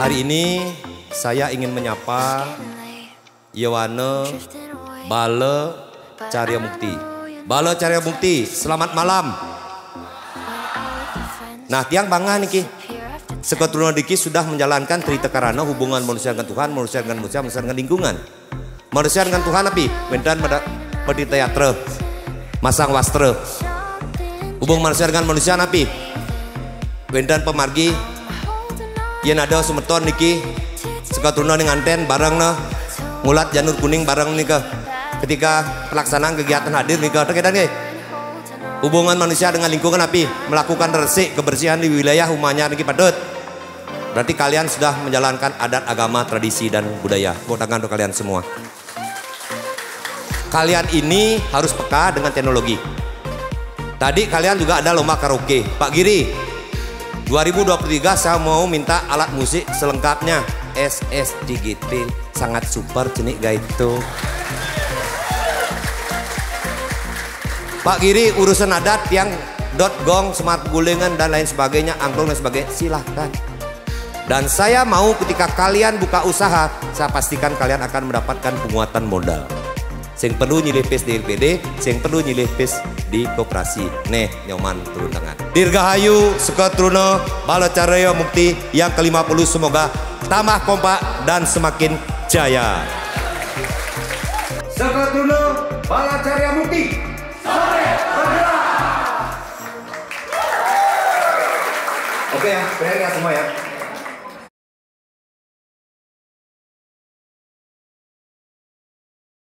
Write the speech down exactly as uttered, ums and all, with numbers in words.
Hari ini saya ingin menyapa Yowane Bale Carya Mukti. Bale Carya Mukti, selamat malam. Nah, tiang bangga niki. Seketurunan diki sudah menjalankan Trita Karana, hubungan manusia dengan Tuhan, manusia dengan manusia, manusia dengan lingkungan. Manusia dengan Tuhan api, mendan pada teatre, masang wastra. Hubung manusia dengan manusia api, mendan pemargi. Yen ada sumeton niki seketurunan dengan anten bareng na ngulat janur kuning bareng nika ketika pelaksanaan kegiatan hadir nika terkait nih hubungan manusia dengan lingkungan api melakukan resik kebersihan di wilayah rumahnya niki padet. Berarti kalian sudah menjalankan adat agama tradisi dan budaya. Tepuk tangan untuk kalian semua. Kalian ini harus peka dengan teknologi. Tadi kalian juga ada lomba karaoke. Pak Giri, dua ribu dua puluh tiga saya mau minta alat musik selengkapnya. S S D G T sangat super cenik gaito. Pak Giri urusan adat yang dot gong, smart gulingan dan lain sebagainya, angklung dan sebagainya silahkan. Dan saya mau ketika kalian buka usaha, saya pastikan kalian akan mendapatkan penguatan modal. Sing perlu nyilih pes di R P D, sing perlu nyilih pes di koperasi. Nih, nyoman turun tangan. Dirgahayu Seketruna Bale Carya Mukti yang ke lima puluh semoga tambah kompak dan semakin jaya. Seketruna Bale Carya Mukti. Sore bergerak. Oke ya, beres ya semua ya.